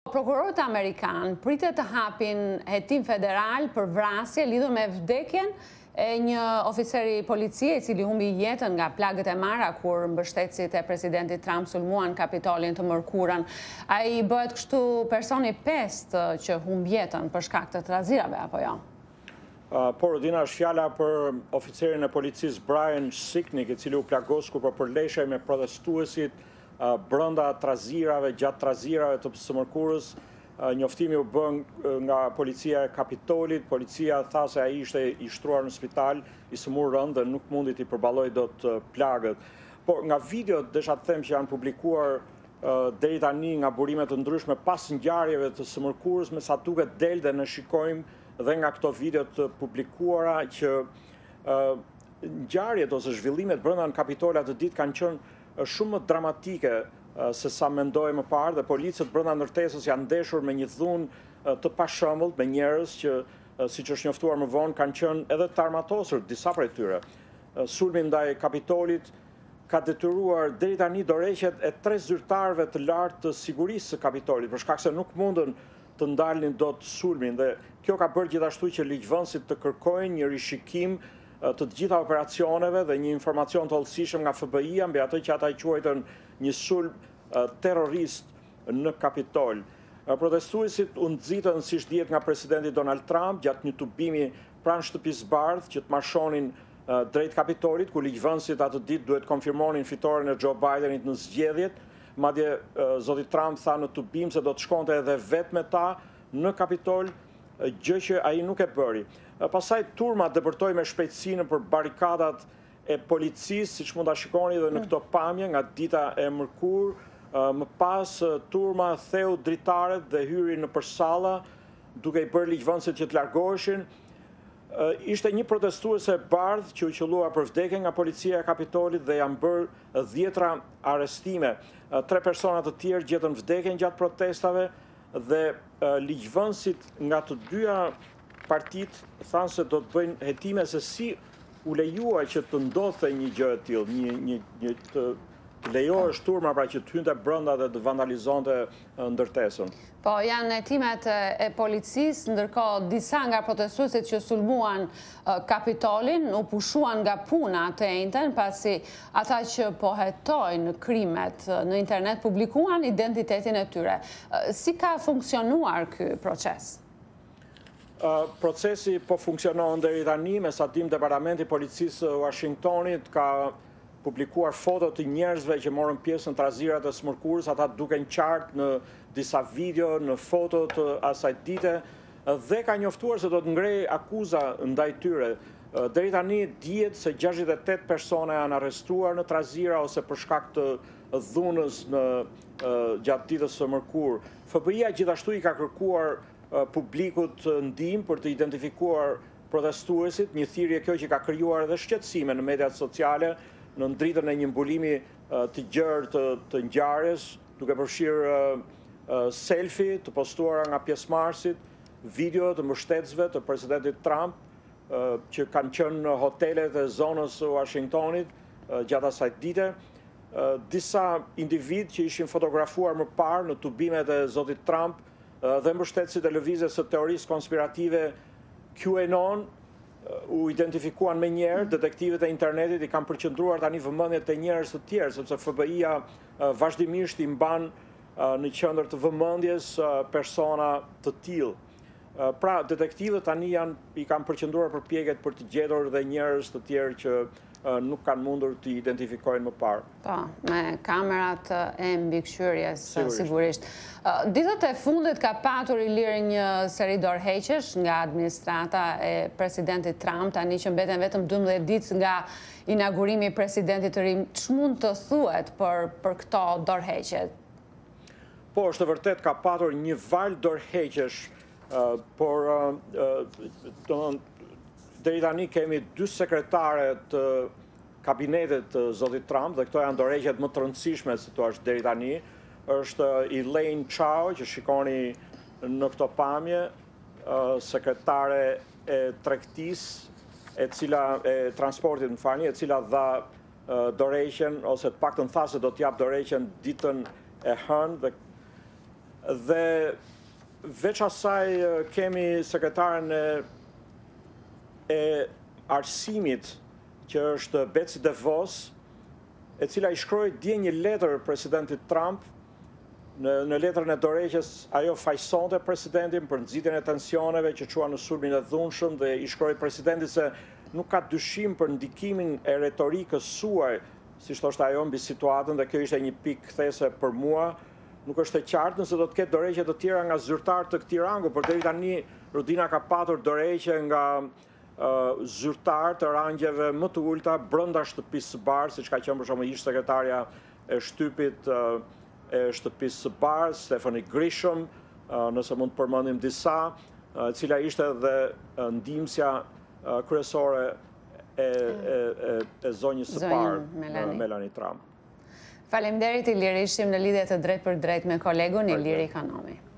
Prokurorët amerikanë pritet të hapin hetim federal për vrasje lidhur me vdekjen e një oficeri policie i cili humbi jetën nga plagët e mara kur mbështetësit e presidentit Trump sulmuan Kapitolin të mërkurën. Ai bëhet kështu personi pestë që humbi jetën për shkak të trazirave apo jo? Por, Dina, është fjala për oficerin e policisë Brian Sicknick, i cili u plagos kur po përleshej me protestuesit brenda trazirave, gjatë trazirave të së mërkurës. Njoftimi u bën nga policia e Kapitolit. Policia tha se ai ishte i shtruar në spital, i sëmur rënd dhe nuk mundi t'i përballoj dot plagët. Por nga videot desha të them që janë publikuar deri tani nga burime të ndryshme pas ngjarjeve të së mërkurës, me sa duket del dhe ne shikojmë dhe nga këto video të publikuara që ngjarjet ose zhvillimet brenda në Kapitola të ditë kanë qenë shumë më dramatike se sa mendoj më parë, dhe policët brenda ndërtesës janë ndeshur me një dhunë të pashëmbullt me njerëz që, siç është njoftuar më vonë, kanë qenë edhe të armatosur disa prej tyre. Sulmi ndaj Kapitolit ka detyruar deri tani dorëheqjet e 3 zyrtarëve të lartë të sigurisë së Kapitolit, për shkak se nuk mundën të ndalnin dot sulmin, dhe kjo ka bërë gjithashtu që ligjvënësit të kërkojnë një rishikim të gjitha operacioneve dhe një informacion të hollësishëm nga FBI-a mbi atë që ata i quajtën një sulm terrorist në Kapitol. Protestuesit u nxitën, siç dihet, nga presidenti Donald Trump gjatë një tubimi pranë shtëpisë bardhë që të marshonin drejt Kapitolit, ku ligjvënësit atë ditë duhet konfirmonin fitoren e Joe Bidenit në zgjedhjet. Madje zoti Trump tha në tubim se do të shkonte edhe vetë me ta në Kapitol, gjë që ai nuk e bëri. Pastaj turma depërtoi me shpejtësi nëpër barikadat e policisë, siç mund ta shikoni edhe në këto pamje nga dita e mërkurë. Më pas turma theu dritaret dhe hyri nëpër salla, duke i bërë ligjvënësit që të largoheshin. Ishte një protestuese e bardhë që u qellua për vdekje nga policia e Kapitolit dhe janë bërë 10 arrestime. 3 persona të tjerë gjetën vdekjen gjatë protestave dhe ligjvënësit nga të dyja partitë thanë se do të bëjnë hetime se si u lejuar që të ndodhte një gjë e tillë, të lejohej turma pra që të hynte brenda dhe të vandalizonte ndërtesën. Po, janë hetimet e policisë, ndërkohë disa nga protestuesit që sulmuan Kapitolin u pushuan nga puna të enjten, pasi ata që po hetojnë krimet në internet publikuan identitetin e tyre. Si ka funksionuar ky proces? Procesi po funksionon deri tani, me sa dim Departamenti i Policisë së Washingtonit ka publikuar foto të njerëzve që morën pjesë në trazirat e së mërkurës, ata duken qartë në disa video, në foto të asaj dite, dhe ka njoftuar se do të ngrej akuza ndaj tyre. Deri tani dihet se 68 persona janë arrestuar në trazira ose për shkak të dhunës gjatë ditës së mërkurë. FBI-a gjithashtu i ka kërkuar publikut ndihmë për të identifikuar protestuesit, një thirrje kjo që ka krijuar edhe shqetësime në mediat sociale në ndritën e një mbulimi të gjerë të ngjarjes, duke përfshirë selfie të postuara nga pjesëmarrësit, video të mbështetësve të presidentit Trump që kanë qenë në hotelet e zonës së Washingtonit gjatë asaj dite. Disa individ që ishin fotografuar më parë në tubimet e zotit Trump dhe mbështetësit e lëvizjes së teorisë konspirative QAnon u identifikuan me njerë. Detektivët e internetit i kanë përqendruar tani vëmendjet e njerëz të tjerë, sepse FBI-a vazhdimisht i mban në qendër të vëmendjes persona të tillë. Pra, detektivët tani i kanë përqendruar përpjekjet për të gjetur dhe njerëz të tjerë që nuk kanë mundur të identifikojnë më parë. Po, me kamerat e mbikëqyrjes, sigurisht. Ditët e fundit ka patur i lirë një seri dorëheqjesh nga administrata e presidentit Trump, tani që mbeten vetëm 12 ditë nga inaugurimi i presidentit të ri. Ç'mund të thuhet për këto dorëheqje? Po, është vërtet ka patur një valë dorëheqjesh, por deri tani kemi 2 sekretare të kabinetit të zotit Trump, dhe këto janë dorëheqjet më të rëndësishme situash deri tani. Është Elaine Chao, që shikoni në këto pamje, sekretare e tregtisë, e transportit, e cila dha dorëheqjen, ose të paktën tha se do t'jap dorëheqjen ditën e hënë, Dhe veç asaj kemi sekretaren e arsimit, që është Betsy DeVos, e cila i shkroi dje një letër presidentit Trump. Në letrën e dorëheqjes ajo fajsonte presidentin për nxitjen e tensioneve që qua në sulmin e dhunshëm dhe i shkroi presidentit se nuk ka dyshim për ndikimin e retorikës suaj, siç thoshte ajo mbi situatën, dhe kjo ishte një pikë kthese për mua. Nuk është e qartë nëse do të ketë dorëheqje të tjera nga zyrtarët të këtij rangu, por deri tani Rudina ka patur dorëheqje nga zyrtarë të rangjeve më të ulta brenda shtëpisë së Barë, siç ka qenë për shembull ish sekretarja e shtypit e shtëpisë së Barë, Stefani Grisham, nëse mund të përmendim disa, e cila ishte edhe ndihmësja kryesore e zonjës së parë, Melanie Trump. Faleminderit Iliri, ishim në lidhje të drejtë për drejtë me kolegun Iliri Kanomi.